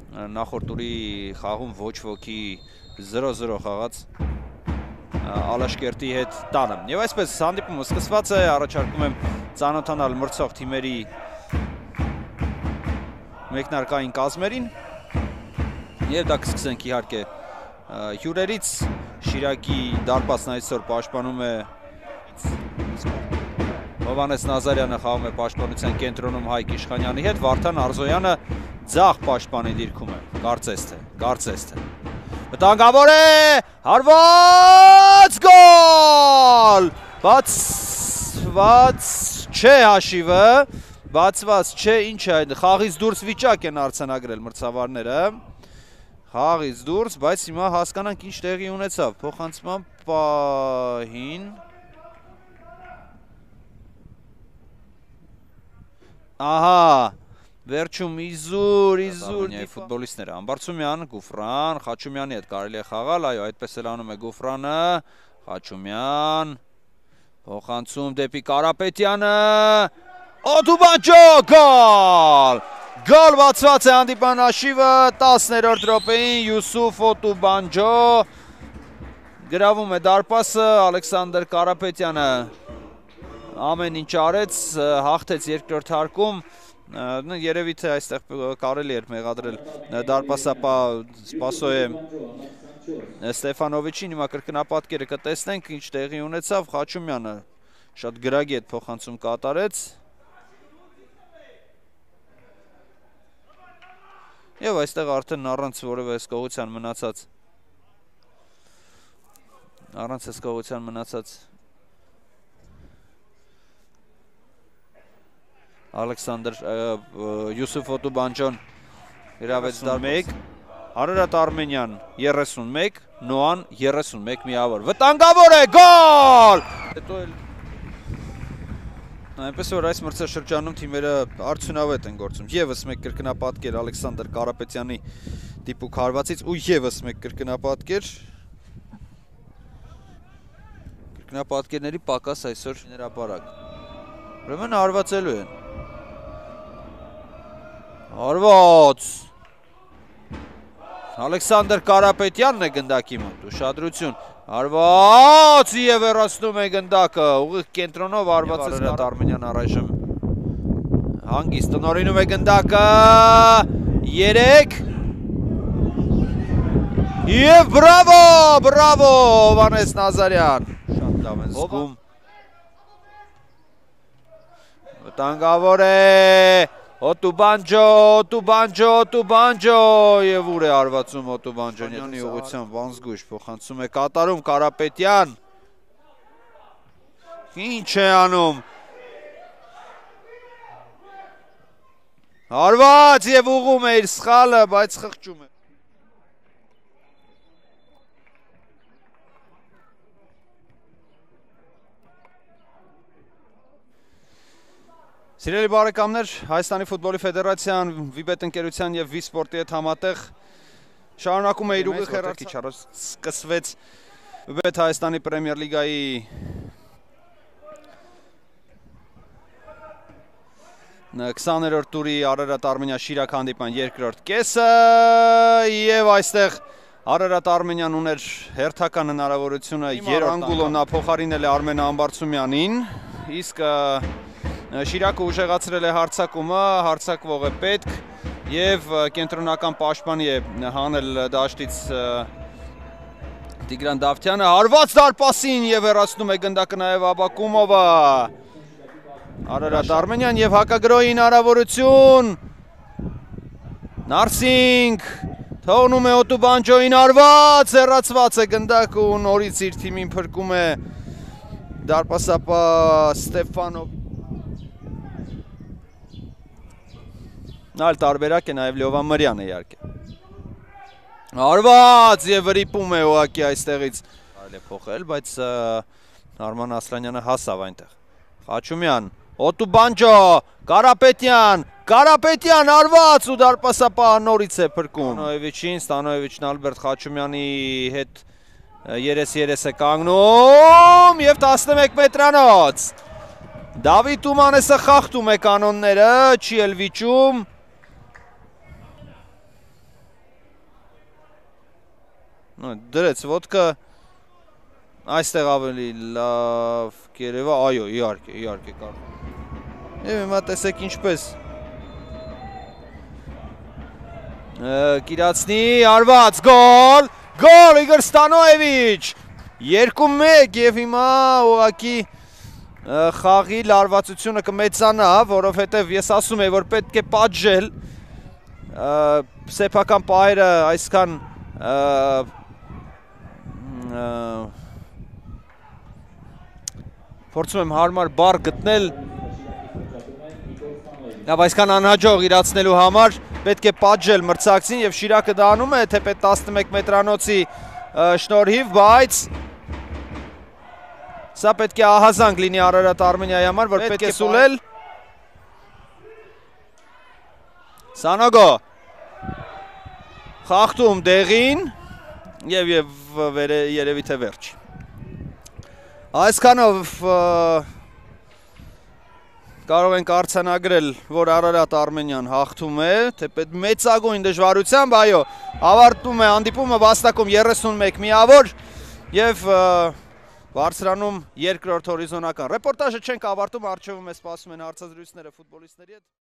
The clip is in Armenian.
նախորդ տուրի խաղում ոչ ոքի 0-0 խաղաց Ալաշկերտի հետ տանը։ Եվ այսպես հանդիպումը սկսված է, առաջարկում եմ ծանոթանալ մրցող թիմերի մեկնարկային կազմերին և դա կսկսենք իհարկե հյուրերից։ Շիրակի դարպասն այսօր պաշտպանում է Հովհաննես Նազարյանը, խաղում է պաշտպանության կենտրոնում Հայկ Իշխանյանի հետ, Վարդան Արզոյանը ձախ պաշտպանի դիրքում է, կարծես թե։ Վտանգավոր է, հարված գոլ! Բացված չէ հաշիվը, բացված չէ, ինչ է, խաղից դուրս վիճակ են արձանագրել մրցավարները, խաղից դուրս, բայց հիմա հասկանանք ինչ տեղի ունեցավ, փոխանցման պահին, ահա, վերջում իզուր ֆուտբոլիստները, Ամբարձումյան, Գուֆրան, Խաչումյանի հետ կարելի է խաղալ, այո, այդպես էլ անում է Գուֆրանը, Խաչումյան, փոխանցում դեպի Կարապետյանը, Օդուբանջո, գոլ! Գոլ բացված է հանդիպան հաշիվը 10-րդ րոպեին Յուսուֆ Օդուբանջո, գրավում է դարպասը, Ալեքսանդր Կարապետյանը ամեն ինչ արեց, հաղթեց երկրորդ հարկում, երևի թե այստեղ կարելի էր մեղադրել դարպասապա Սպասոյե Ստեփանովիչին, հիմա կրկնապատկերը կտեսնենք ինչ տեղի ունեցավ, Խաչումյանը շատ գրագետ փոխանցում կատարեց և այստեղ արդեն առանց որևէ հսկողության մնացած Յուսուֆ Օդուբանջոն գրավեց դարմեկ, Արարատ Արմենյան 31, Նոան 31 միավոր, վտանգավոր է, գոլ! Այնպես որ այս մրցաշրջանում թիմերը արդյունավետ են գործում, ևս մեկ կրկնապատկեր Ալեքսանդր Կարապետյանի դիպուկ հարվածից ու ևս մեկ կրկնապատկերների պակաս այսօր ներապարակ, ուրեմն հարվածելու են, հարված, Ալեքսանդր Կարապետյանն է գնդակի մոտ, ուշադրություն, հարված և հեռացնում է գնդակը, ուղիղ կենտրոնով հարվածեց Արարատ Արմենյան առայժմ հանգիստ տնօրինում է գնդակը, 3 և բրավո, Հովհաննես Նազարյան, շատ լավ են զգում, վտանգավոր է, Օդուբանջո և ուր է հարվածում Օդուբանջոնյանի ուղղությամբ Վանզգույշ փոխանցում է կատարում Կարապետյան, ինչ է անում, հարված և ուղղում է իր սխալը, բայց խղճում է։ Սիրելի բարեկամներ, Հայաստանի ֆուտբոլի ֆեդերացիան, Վիբետ ընկերության և Վիսպորտի հետ համատեղ շարունակում է իր ուղիղ հեռարձակումը, սկսվեց Վիբետ Հայաստանի պրեմիեր լիգայի 20-րդ տուրի Արարատ Արմենյան Շիրակ հանդիպման երկրորդ կեսը և այստեղ Արարատ Արմենյան ուներ հերթական հնարավորությունը Անգուլոն նա փոխարինել է Արմեն Ամբարձումյանին, իսկ Շիրակը ուժեղացրել է հարձակումը, հարձակվող է պետք և կենտրոնական պաշտպանի է հանել դաշտից Տիգրան Դավթյանը, հարված դարպասին և հեռացնում է գնդակը նաև Աբակումովը, Արարատ Արմենյան և հակագրոհի հնարավորություն, Նարսինգ, թողնում է Օդուբանջոյին, հարված, հեռացված է գնդակը ու նորից իր թիմին փրկում է դարպասապա Ստեփանով։ Այլ տարբերակ է նաև Լյովան Մրյանը իհարկե։ Հարված և վրիպում է ուղղակի այստեղից։ Կարելի է փոխել, բայց Արման Ասլանյանը հասավ այնտեղ։ Խաչումյան, Օդուբանջո, Կարապետյան, հարված ու դարպասապահը նորից է փրկում։ Ստանոևիչին Ալբերտ Խաչումյանի հետ երես է կանգնում և 11 մետրանոց։ Դավիթ Թումանեսը խախտում է կանոնները, չի էլ վիճում։ Դրեց ոտքը, այստեղ ավելի լավ կերևա, այո, իհարկե կար։ Եվ հիմա տեսեք ինչպես կիրացնի, արված, գոլ, Իգոր Ստանոևիչ, 2-1 և հիմա ուղղակի խաղի լարվածությունը կմեծանա, որովհետև ես ասում եմ, որ պետք է պատժել սեփական պահերը այսքան փորձում եմ հարմար բառ գտնել, այսքան անհաջող իրացնելու համար պետք է պատժել մրցակցին և Շիրակը դա անում է թեպետ 11 մետրանոցի շնորհիվ, բայց սա պետք է ահազանգ լինի Արարատ Արմենիայի համար, որ պետք է սուլել։ Սանոգո խախտում դեղին և երևի թե վերջ։ Այսքանով կարող ենք արձանագրել, որ Արարատ Արմենիան հաղթում է, թեպետ մեծագույն դժվարությամբ, այո, ավարտում է հանդիպումը վաստակում 31 միավոր և բարձրանում երկրորդ հորիզոնական։ Ռեպորտաժը չենք ավարտում, առջևում մեզ սպասում են հարցազրույցները ֆուտբոլիստների հետ։